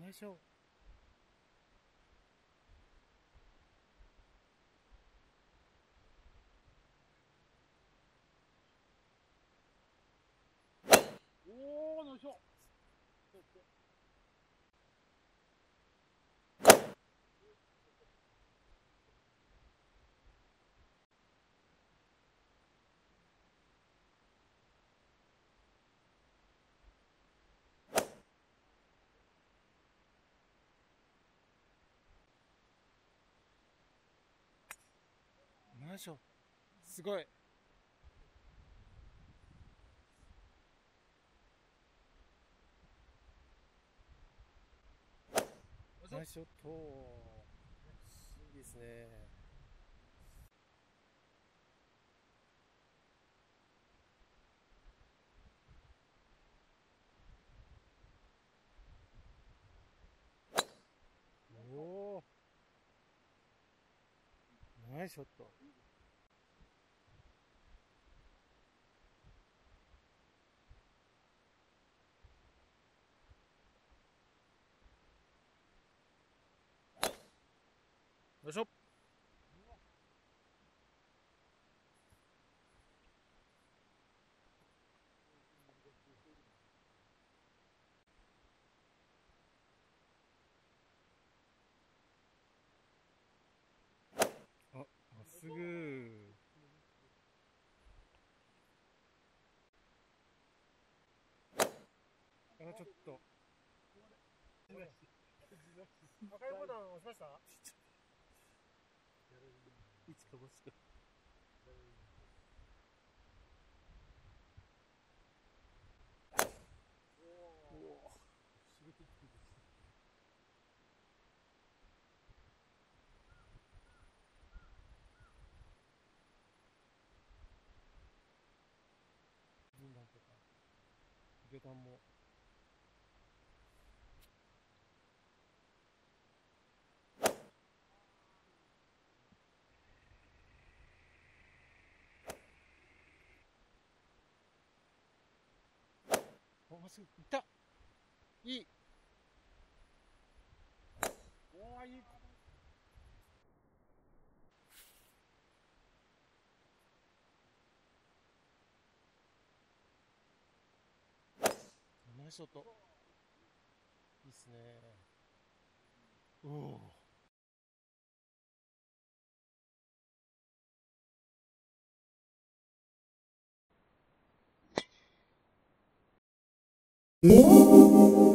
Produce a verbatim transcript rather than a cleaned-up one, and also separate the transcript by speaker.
Speaker 1: ナイスショット。おー、ナイスショット。ナイスショット。すごい。ナイスショット。いいですね。おー、ナイスショット。よいしょ。あ、まっすぐ。あ、ちょっと。赤いボタン押しました？いつかもしく。おお。刺激的です。銀弾とか、魚探も。お、まっすぐ。いった。いい。おー、いい。ナイスショット。いいっすね。おお。お